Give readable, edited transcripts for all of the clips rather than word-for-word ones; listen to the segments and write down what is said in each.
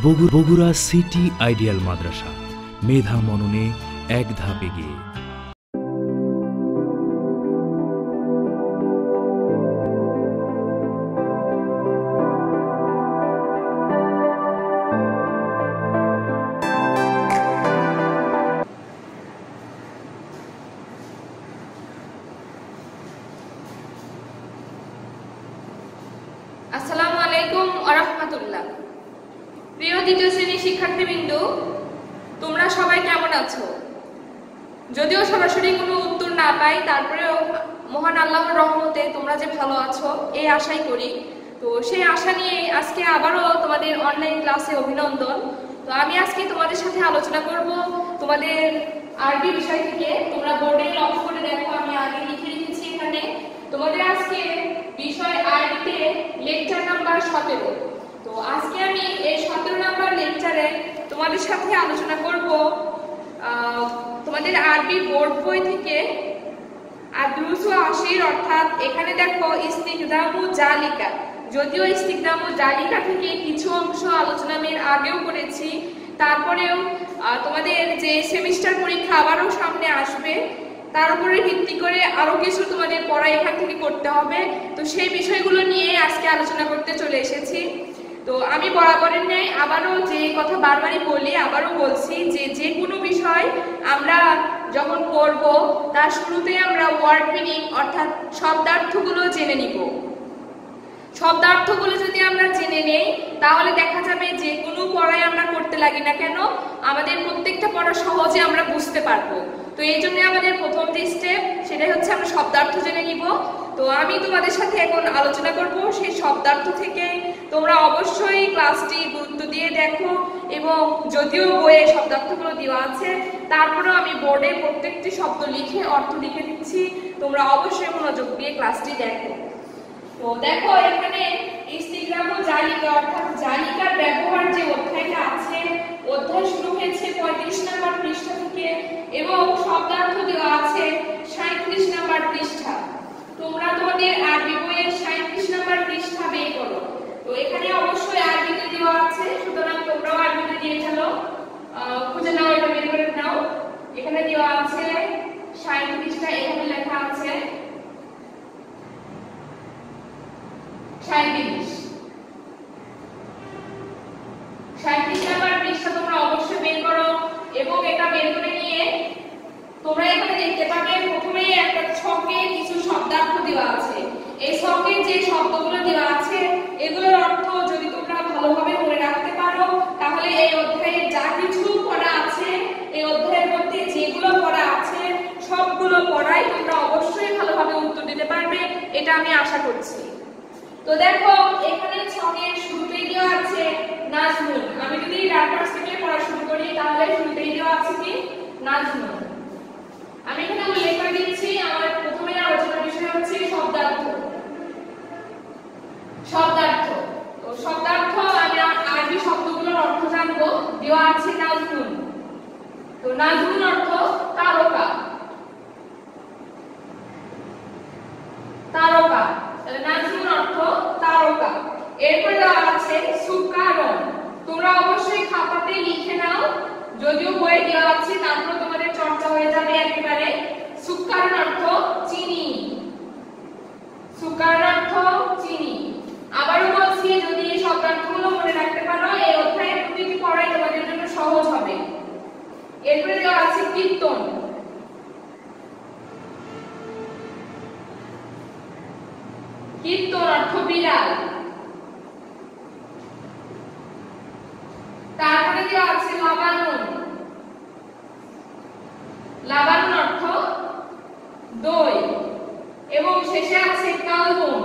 Bogura city ideal মাদ্রাসা, মেধা মননে এক ধাপ এগিয়ে। আসসালামু আলাইকুম ওয়া রাহমাতুল্লাহ। প্রিয় দ্বিতীয় শ্রেণীর শিক্ষার্থীবৃন্দ, তোমরা সবাই কেমন আছো? যদিও সরাসরি কোনো উত্তর না পাই, তারপরেও মহান আল্লাহর রহমতে তোমরা যে ভালো আছো এই আশাই করি। তো সেই আশা নিয়ে আজকে আবারও তোমাদের অনলাইন ক্লাসে অভিনন্দন। তো আমি আজকে তোমাদের সাথে আলোচনা করব তোমাদের আরবি বিষয় থেকে। তোমরা বোর্ডে লক্ষ্য করে দেখো, আমি আগে লিখে রেখেছি এখানে। তোমাদের আজকে বিষয় আরবিতে লেকচার নাম্বার 17। তো আজকে আমি এই 17 নাম্বার লেকচারে তোমাদের সাথে আলোচনা করব তোমাদের আরবি বোর্ড বই থেকে আদরুসু আশির, অর্থাৎ এখানে দেখো ইস্তিকদামু জালিকা। যদিও ইস্তিকদামু জালিকা থেকে কিছু অংশ আলোচনা আমি আগেও করেছি, তারপরেও তোমাদের যে সেমিস্টার পরীক্ষা আবারও সামনে আসবে, তার উপরে ভিত্তি করে আরো কিছু তোমাদের পড়া এখান থেকে করতে হবে। তো সেই বিষয়গুলো নিয়ে আজকে আলোচনা করতে চলে এসেছি। তো আমি বরাবরের ন্যায় আবারও যে কথা বারবারই বলি, আবারও বলছি যে কোনো বিষয় আমরা যখন পড়ব তার শুরুতেই আমরা ওয়ার্ড মিনিং অর্থাৎ শব্দার্থগুলো জেনে নিব। শব্দার্থগুলো যদি আমরা জেনে নেই তাহলে দেখা যাবে যে কোনো পড়াই আমরা করতে লাগি না কেন, আমাদের প্রত্যেকটা পড়া সহজে আমরা বুঝতে পারবো। তো এই জন্য আমাদের প্রথম যে স্টেপ, সেটাই হচ্ছে আমরা শব্দার্থ জেনে নিব। তো আমি তোমাদের সাথে এখন আলোচনা করব সেই শব্দার্থ থেকে। তোমরা অবশ্যই ক্লাসটি গুরুত্ব দিয়ে দেখো, এবং যদিও বইয়ে শব্দার্থগুলো দেওয়া আছে, তারপরেও আমি বোর্ডে প্রত্যেকটি শব্দ লিখে অর্থ লিখে দিচ্ছি। তোমরা অবশ্যই মনোযোগ দিয়ে ক্লাসটি দেখো। তো দেখো এখানে ইস্তিকদামু জালিকা অর্থাৎ জালিকার ব্যবহার যে অধ্যায়টা আছে, অধ্যায় শুরু হয়েছে 35 নম্বর পৃষ্ঠা থেকে এবং শব্দার্থ দেওয়া আছে 37 নম্বর পৃষ্ঠা। তোমরা তোমাদের আরবি বইয়ের 37 নম্বর পৃষ্ঠা বের করো। তো এখানে অবশ্যই আরবিতে দেওয়া আছে, সুতরাং তোমরাও আরবিতে দিয়ে ফেলো, খুঁজে নাও, এটা বের করে নাও। এখানে দেওয়া আছে 37টা, এখানে লেখা আছে 37 নম্বর পৃষ্ঠা তোমরা অবশ্যই বের করো। এবং এটা বের করে নিয়ে তোমরা এখানে দেখতে পাবে প্রথমেই একটা ছকে কিছু শব্দার্থ দেওয়া আছে। এই ছকে যে শব্দগুলো দেওয়া আছে এগুলোর অর্থ যদি তোমরা ভালোভাবে মনে রাখতে পারো, তাহলে এই অধ্যায়ে যা কিছু পড়া আছে, এই অধ্যায়ের মধ্যে যেগুলো পড়া আছে সবগুলো পড়াই তোমরা অবশ্যই ভালোভাবে উত্তর দিতে পারবে, এটা আমি আশা করছি। তো দেখো এখানে ছকের শুরুতেই দেওয়া আছে নাজমুন। আমি যদি ডান পাশ থেকে পড়া শুরু করি তাহলে শুরুতেই দেওয়া আছে কি নাজমুন। আমি এখানে উল্লেখ করে দিচ্ছি আমার প্রথমে আলোচনার বিষয় হচ্ছে শব্দার্থ। শব্দার্থ তো শব্দার্থ আমি আরবি শব্দগুলোর অর্থ জানবো। দেওয়া আছে নাজমুন। তো নাজমুন অর্থ তারকা। তারকা, তাহলে নাজমুন অর্থ তারকা। এরপরে দেওয়া আছে সুকারন। তোমরা অবশ্যই খাতাতে লিখে নাও, যদিও বইয়ে দেওয়া আছে তারপর তোমাদের চর্চা হয়ে যাবে একেবারে। সুকারন অর্থ চিনি। সুকারন অর্থ চিনি। আবারও বলছি, যদি এই শব্দার্থগুলো মনে রাখতে পারো এই অধ্যায়ের প্রতিটি পড়াই তোমাদের জন্য সহজ হবে। এরপরে দেওয়া আছে কীর্তন। কীর্তন অর্থ বিড়াল। তারপরে দেওয়া আছে লাবানুন। লাবানুন অর্থ দই। এবং শেষে আছে কালবুন।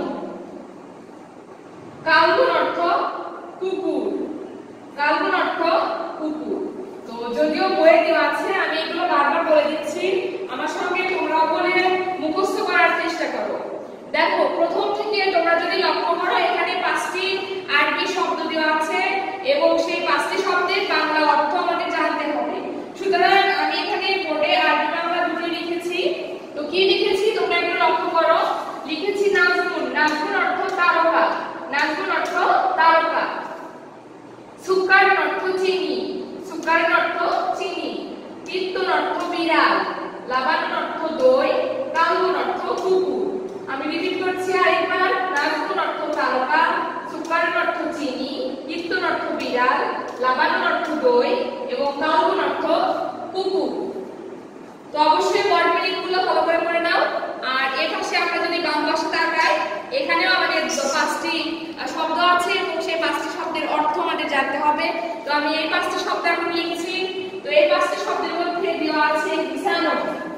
কালবুন অর্থ কুকুর। কালবুন অর্থ কুকুর। তো যদিও বইয়ে দেওয়া আছে, আমি এগুলো বারবার বলে দিচ্ছি, আমার সঙ্গে তোমরাও বলে মুখস্থ করার চেষ্টা করো। দেখো প্রথম থেকে তোমরা যদি লক্ষ্য করো, এখানে 5টি আরবি শব্দ দেওয়া আছে এবং সেই 5টি শব্দের বাংলা অর্থ আমাদের জানতে হবে। সুতরাং আমি এখানে বোর্ডে আরবি বাংলা দুটো লিখেছি। তো কি লিখেছি তোমরা একটু লক্ষ্য করো। লিখেছি নাজমুন। নাজমুন অর্থ তারকা। নাজমুন অর্থ তারকা। সুকার অর্থ চিনি, সুকার অর্থ চিনি। কীর্তন অর্থ বিড়াল, লাবান অর্থ দই, কালুন অর্থ কুকুর। আমি রিপিট করছি আরেকবার। নাজমুন অর্থ তারকা, সুকার অর্থ চিনি, কীর্তন অর্থ বিড়াল, লাবান অর্থ দই এবং কালুন অর্থ কুকুর। তো অবশ্যই ওয়ার্ড মিনিংগুলো ভালো করে পড়ে নাও। আর এর পাশে আমরা যদি বাম পাশে তাকাই, এখানেও আমাদের 5টি শব্দ আছে এবং সেই 5টি শব্দের অর্থ আমাদের জানতে হবে। তো আমি এই 5টি শব্দ এখন লিখছি। তো এই 5টি শব্দের মধ্যে দেওয়া আছে হিসানো।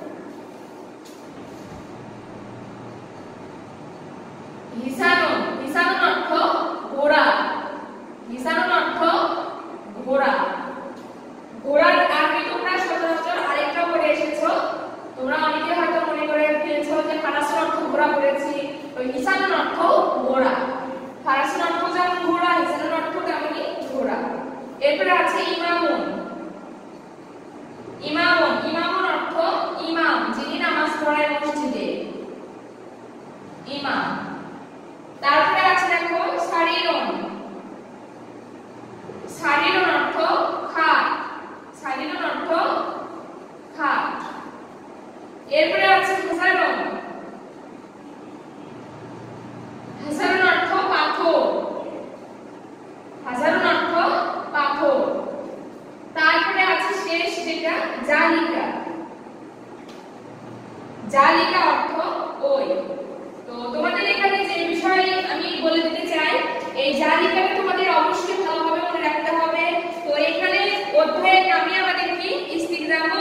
হিসানো, হিসানো অর্থ ঘোড়া, হিসানো অর্থ ঘোড়া। ঘোড়ার আগে তোমরা সচরাচর আরেকটা পড়ে এসেছো, তোমরা অনেকে হয়তো মনে করে ফেলেছো যে ফারাসের অর্থ ঘোড়া পড়েছি। ওই হিসানোর অর্থ ঘোড়া, ফারাসের অর্থ যেমন ঘোড়া, হিসানোর অর্থ তেমনই ঘোড়া। এরপরে আছে ইমামুন। ইমামুন, ইমামুন অর্থ ইমাম, যিনি নামাজ পড়ায় মসজিদে, ইমাম। তারপরে আছে দেখো সারিরুন। সারিরুন অর্থ খাট, সারিরুন অর্থ খাট। এরপরে আছে হাসারুন। হাসারুন অর্থ পাথর, হাসারুন অর্থ পাথর। তারপরে আছে শেষ যেটা জালিকা। জালিকা অর্থ ওই। তো তোমাদের এখানে যে বিষয় আমি বলে দিতে চাই, এই জালিকাটা তোমাদের অবশ্যই ভালোভাবে মনে রাখতে হবে। তো এখানে অধ্যায়ের নামই আমাদের কি ইস্তিগরামু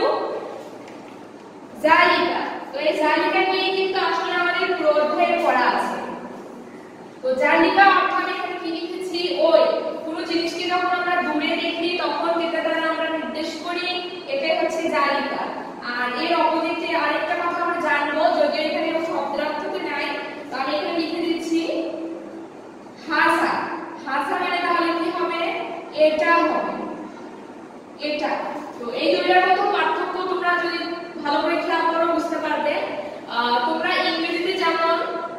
জালিকা। তো এই জালিকা নিয়ে কিন্তু আসলে আমাদের পুরো অধ্যায়ে পড়া আছে। তো জালিকা অর্থ আমি এখানে কি লিখেছি, ওই কোন জিনিসকে যখন আমরা দূরে দেখি তখন যেটা দ্বারা আমরা নির্দেশ করি, এটাই হচ্ছে জালিকা। আর এর অপোজিটে আরেকটা কথা আমরা জানবো, যদিও এখানে শব্দের অর্থতে নাই, তো আমি এখানে লিখে দিচ্ছি হাসা। হাসা মানে তাহলে কি হবে, এটা হবে, এটা। তো এই দুইটার মধ্যে পার্থক্য তোমরা যদি ভালো করে খেয়াল করো বুঝতে পারবে। তোমরা ইংরেজিতে যেমন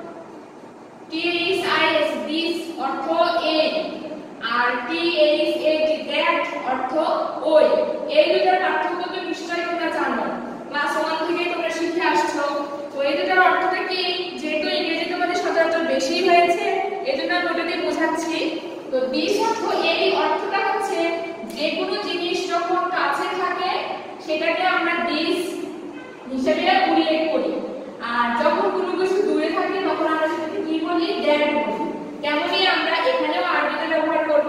THIS দিস অর্থ এ, আর THAT দ্যাট অর্থ ওই। এই দুইটার পার্থক্য তো নিশ্চয়ই তোমরা জানো, ক্লাস 1 থেকে তোমরা শিখে আসছো। তো এই দুটার অর্থটা কি, যেহেতু ইংরেজি তোমাদের সচরাচর বেশি হয়েছে এজন্য আমি ওটা দিয়ে বোঝাচ্ছি। তো দিস অর্থ এই অর্থটা হচ্ছে যে কোনো জিনিস যখন কাছে থাকে সেটাকে আমরা দিস হিসেবে উল্লেখ করি, আর যখন কোনো কিছু দূরে থাকে তখন আমরা সেটাকে কি বলি, দ্যাট বলি। তেমনই আমরা এখানেও আরবিতে ব্যবহার করব।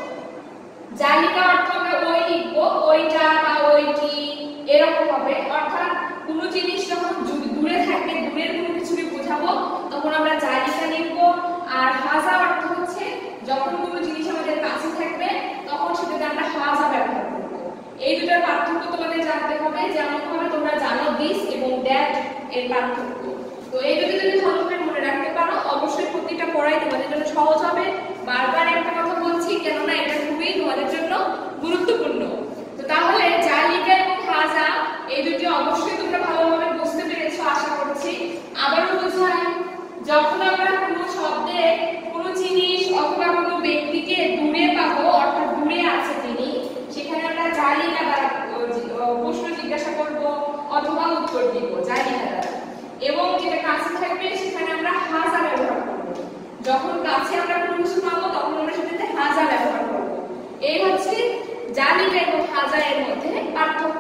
জালিকা অর্থ আমরা ওই লিখবো, ওইটা বা ওইটি এরকম হবে। অর্থাৎ কোনো জিনিস যখন দূরে থাকবে, দূরের কোনো কিছুকে বোঝাবো তখন আমরা জালিকা লিখবো। আর হাজা অর্থ হচ্ছে যখন কোনো জিনিস আমাদের কাছে থাকবে তখন সেটাকে আমরা হাজা ব্যবহার করব। এই দুটোর পার্থক্য তোমাদের জানতে হবে, যেমন ভাবে তোমরা জানো দিস এবং দ্যাট এর পার্থক্য। তো এই দুটো যদি ভালো করে মনে রাখতে পারো অবশ্যই প্রতিটা পড়াই তোমাদের জন্য সহজ হবে। বারবার একটা কথা বলছি কেননা এটা খুবই তোমাদের জন্য গুরুত্বপূর্ণ। তো তাহলে জালিকা এবং হাজা এই দুটি অবশ্যই তোমরা ভালোভাবে বুঝতে পেরেছো আশা করছি। আবারও বোঝাই, যখন আমরা কোনো শব্দে কোনো জিনিস অথবা কোনো ব্যক্তিকে দূরে পাবো, অর্থাৎ দূরে আছে তিনি, সেখানে আমরা জালিকা দ্বারা প্রশ্ন জিজ্ঞাসা করব অথবা উত্তর দিব জালিকা দ্বারা। এবং যেটা কাছে থাকবে সেখানে আমরা হাজা ব্যবহার করব। যখন কাছে আমরা কোনো কিছু পাবো তখন আমরা সেটাতে হাজা ব্যবহার করব। এই হচ্ছে জালিকা এবং হাজা এর মধ্যে পার্থক্য।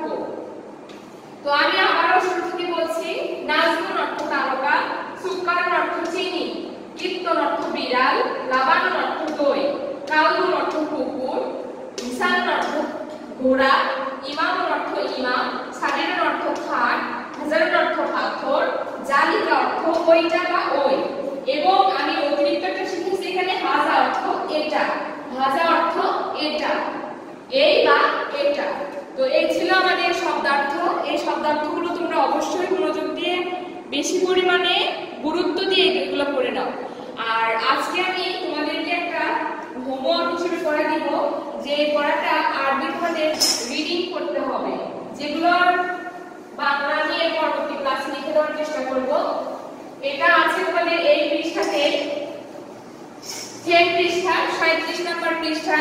তো আমি আবারও শুরু থেকে বলছি, নাজমুন অর্থ তারকা, সুকার অর্থ চিনি, কীর্তন অর্থ বিড়াল, লাবান অর্থ দই, কালুন অর্থ কুকুর, ইসান অর্থ ঘোড়া, ইমাম অর্থ ইমাম, সারির অর্থ খাট, হাজারের অর্থ পাথর, জালিকা অর্থ ওইটা বা ওই। এবং আমি অতিরিক্ত একটা শিখেছি এখানে হাজা অর্থ এটা, হাজা অর্থ এটা, এই বা এটা। তো এই ছিল আমাদের শব্দার্থ। এই শব্দার্থগুলো তোমরা অবশ্যই মনোযোগ দিয়ে বেশি পরিমাণে গুরুত্ব দিয়ে এগুলো পড়ে নাও। আর আজকে আমি তোমাদেরকে একটা হোমওয়ার্ক হিসেবে পড়া দিব, যে পড়াটা আরবি তোমাদের রিডিং করতে হবে, যেগুলোর বাংলা নিয়ে পরবর্তী ক্লাসে লিখে দেওয়ার চেষ্টা করব। এটা আছে তোমাদের এই পৃষ্ঠাতে, 10 পৃষ্ঠা 37 নম্বর পৃষ্ঠায়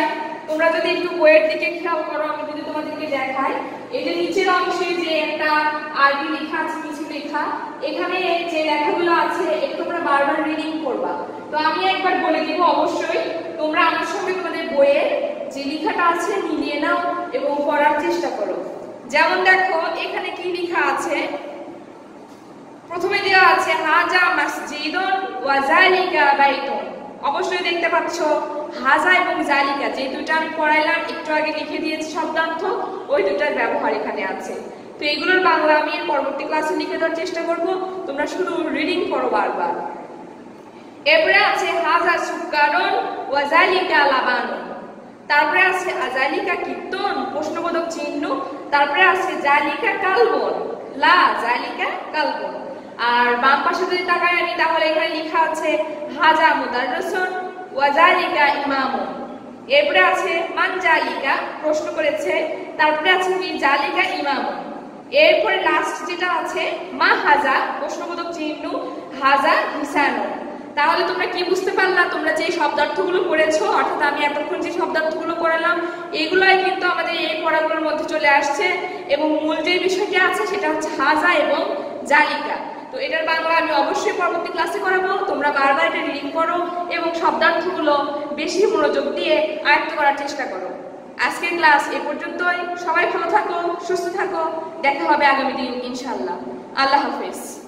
তোমরা যদি একটু বইয়ের দিকে খেয়াল করো, আমি যদি তোমাদেরকে দেখাই, এই যে নিচের অংশে যে একটা আরবি লেখা আছে, কিছু লেখা, এখানে যে লেখাগুলো আছে এটা তোমরা বারবার রিডিং করবা। তো আমি একবার বলে দিব, অবশ্যই তোমরা আমার সঙ্গে তোমাদের বইয়ের যে লেখাটা আছে মিলিয়ে নাও এবং পড়ার চেষ্টা করো। যেমন দেখো এখানে কি লেখা আছে, প্রথমে দেওয়া আছে হাজা মসজিদুন ওয়া যালিকা বাইতুন। অবশ্যই দেখতে পাচ্ছ হাজা এবং জালিকা, যে দুটো আমি পড়াইলাম একটু আগে লিখে দিয়েছি শব্দার্থ, ওই দুটার ব্যবহার এখানে আছে। তো এগুলোর বাংলা আমি এর পরবর্তী ক্লাসে লিখে দেওয়ার চেষ্টা করব, তোমরা শুধু রিডিং করো বারবার। এরপরে আছে হাজা সুকারুন ওয়া যালিকা লাবানুন, তারপরে আছে আজালিকা কীর্তন প্রশ্নবোধক চিহ্ন, তারপরে আছে জালিকা কালবন, লা জালিকা কালবন। আর বাম পাশে যদি তাকাই আমি, তাহলে এখানে লেখা আছে হাজা মুদাররিসুন ওয়া জালিকা ইমামুন। এরপরে আছে মান জালিকা, প্রশ্ন করেছে, তারপরে আছে কি জালিকা ইমামুন। এরপরে লাস্ট যেটা আছে মা হাজা প্রশ্নবোধক চিহ্ন, হাজা হিসানুন। তাহলে তোমরা কি বুঝতে পারলা? তোমরা যে শব্দার্থগুলো পড়েছো, অর্থাৎ আমি এতক্ষণ যে শব্দার্থগুলো পড়ালাম, এগুলাই কিন্তু আমাদের এই পড়াগুলোর মধ্যে চলে আসছে এবং মূল যে বিষয়টি আছে সেটা হচ্ছে হাজা এবং জালিকা। তো এটার বাংলা আমি অবশ্যই পরবর্তী ক্লাসে করাবো, তোমরা বারবার এটা রিডিং করো এবং শব্দার্থগুলো বেশি মনোযোগ দিয়ে আয়ত্ত করার চেষ্টা করো। আজকের ক্লাস এ পর্যন্তই। সবাই ভালো থাকো, সুস্থ থাকো, দেখা হবে আগামী দিন ইনশাআল্লাহ। আল্লাহ হাফেজ।